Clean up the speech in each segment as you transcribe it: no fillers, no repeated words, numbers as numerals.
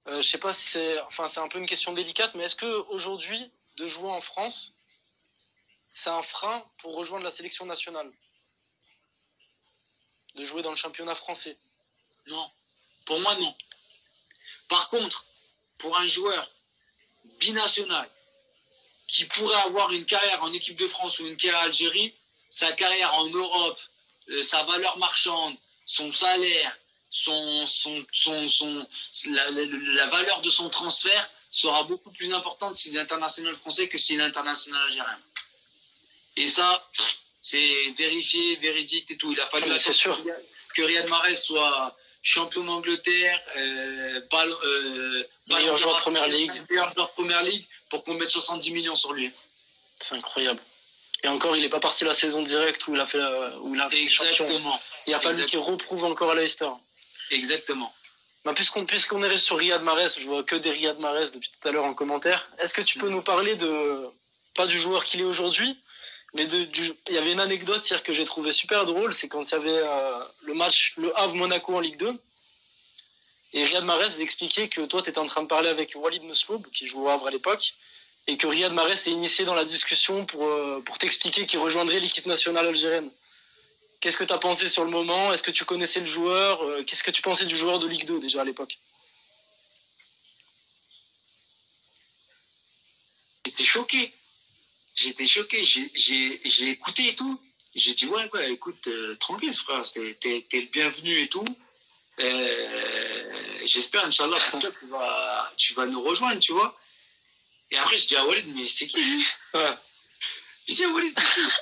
Je sais pas si c'est un peu une question délicate, mais est-ce que aujourd'hui, de jouer en France, c'est un frein pour rejoindre la sélection nationale, de jouer dans le championnat français? Non. Pour moi, non. Par contre, pour un joueur binational qui pourrait avoir une carrière en équipe de France ou une carrière en Algérie, sa carrière en Europe, sa valeur marchande, son salaire, la valeur de son transfert sera beaucoup plus importante s'il est international français que s'il est international algérien. Et ça, c'est vérifié, véridique et tout. Il a fallu que Riyad Mahrez soit champion d'Angleterre, meilleur joueur de Première Ligue. Meilleur joueur de Première Ligue pour qu'on mette 70 millions sur lui. C'est incroyable. Et encore, il n'est pas parti la saison directe où il a fait champion. Il a fallu qu'il reprouve encore à Leicester. Exactement. Bah, puisqu'on est sur Riyad Mahrez, je vois que des Riyad Mahrez depuis tout à l'heure en commentaire. Est-ce que tu peux nous parler pas du joueur qu'il est aujourd'hui, mais il y avait une anecdote hier que j'ai trouvé super drôle, c'est quand il y avait le Havre-Monaco en Ligue 2. Et Riyad Mahrez expliquait que toi, tu étais en train de parler avec Walid Mesloub, qui jouait au Havre à l'époque, et que Riyad Mahrez s'est initié dans la discussion pour t'expliquer qu'il rejoindrait l'équipe nationale algérienne. Qu'est-ce que tu as pensé sur le moment? Est-ce que tu connaissais le joueur? Qu'est-ce que tu pensais du joueur de Ligue 2 déjà à l'époque? J'étais choqué. J'ai écouté et tout. J'ai dit, ouais, écoute, tranquille, frère, t'es le bienvenu et tout. J'espère, Inch'Allah, pour toi, tu vas nous rejoindre, tu vois. Et après, je dis à Walid, mais c'est qui lui? Je dis à Walid, c'est qui?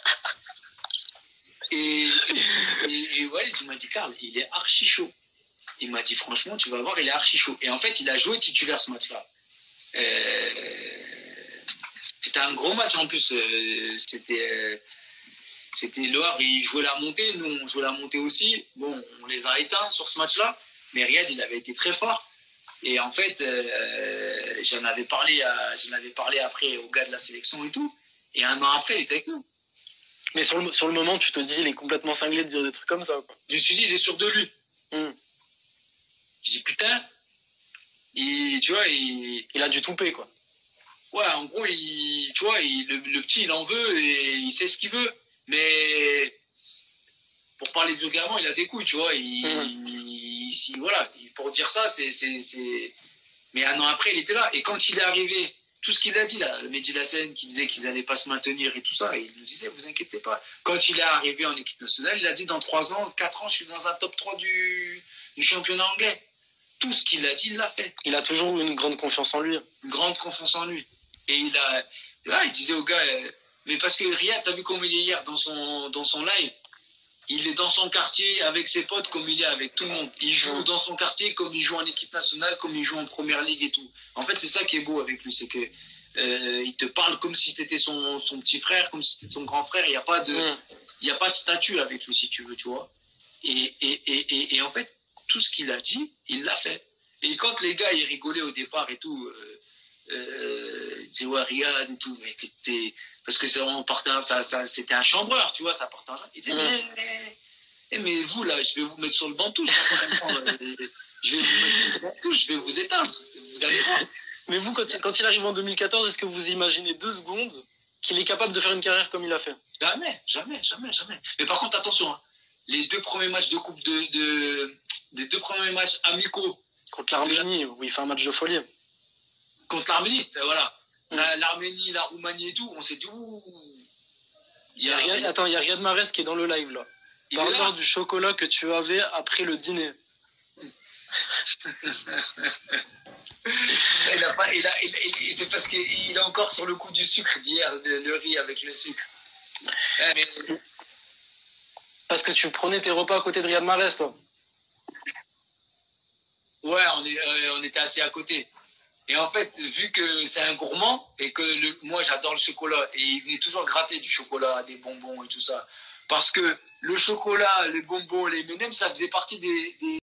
Et Walid, il m'a dit, Karl, il est archi chaud. Il m'a dit, franchement, tu vas voir, il est archi chaud. Et en fait, il a joué titulaire ce match-là. C'était un gros match en plus. C'était le Havre, il jouait la montée. Nous, on jouait la montée aussi. Bon, on les a éteints sur ce match-là. Mais Riyad, il avait été très fort. Et en fait, j'en avais parlé après aux gars de la sélection et tout. Et un an après, il était avec nous. Mais sur le moment, tu te dis, il est complètement cinglé de dire des trucs comme ça, quoi. Je me suis dit, il est sûr de lui. Je dis, putain, tu vois, il a dû touper, quoi. Ouais, en gros, tu vois, le petit, il en veut et il sait ce qu'il veut. Mais pour parler vulgairement, il a des couilles, tu vois. Voilà, pour dire ça, c'est. Mais un an après, il était là. Et quand il est arrivé, tout ce qu'il a dit, là, Mehdi Lassène, qui disait qu'ils n'allaient pas se maintenir et tout ça, il nous disait, vous inquiétez pas. Quand il est arrivé en équipe nationale, il a dit, dans 3 ans, 4 ans, je suis dans un top 3 du championnat anglais. Tout ce qu'il a dit, il l'a fait. Il a toujours eu une grande confiance en lui. Une grande confiance en lui. Et il disait aux gars, mais parce que Riyad, t'as vu comme il est hier dans son live, il est dans son quartier avec ses potes comme il est avec tout le monde. Il joue dans son quartier comme il joue en équipe nationale, comme il joue en première ligue et tout. En fait, c'est ça qui est beau avec lui, c'est que il te parle comme si c'était son petit frère, comme si c'était son grand frère. Il n'y a pas de statut avec lui, si tu veux, tu vois. Et en fait, tout ce qu'il a dit, il l'a fait. Et quand les gars, ils rigolaient au départ et tout, ils disaient, ouais, Riyad et tout, mais parce que c'était un chambreur, tu vois, ça portait un chambreur. Ils disaient, mais vous, là, je vais vous mettre sur le banc de touche. Je vais vous mettre sur le banc de touche, je vais vous éteindre. Vous allez voir. Mais vous, quand il arrive en 2014, est-ce que vous imaginez 2 secondes qu'il est capable de faire une carrière comme il a fait? Jamais. Mais par contre, attention, hein, les 2 premiers matchs de coupe des 2 premiers matchs amicaux. Contre l'Arménie, où il fait un match de folie. Contre l'Arménie, voilà. L'Arménie, la Roumanie et tout, on s'est dit, ouh. Attends, il y a Riyad Mahrez qui est dans le live, là. Parle-moi du chocolat que tu avais après le dîner. C'est parce qu'il est encore sur le coup du sucre d'hier, le riz avec le sucre. Parce que tu prenais tes repas à côté de Riyad Mahrez, toi. Ouais, on était assis à côté. Et en fait, vu que c'est un gourmand et que moi j'adore le chocolat, et il venait toujours gratter du chocolat, des bonbons et tout ça. Parce que le chocolat, les bonbons, les M&M's, ça faisait partie des